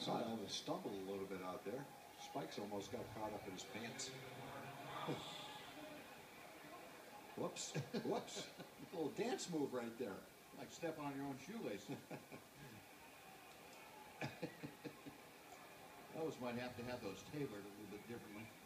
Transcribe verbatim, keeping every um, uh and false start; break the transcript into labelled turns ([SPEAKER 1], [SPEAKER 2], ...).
[SPEAKER 1] Saw Elvis stumble a little bit out there. Spikes almost got caught up in his pants. Whoops. Whoops. A little dance move right there.
[SPEAKER 2] Like stepping on your own shoelace. Elvis might have to have those tailored a little bit differently.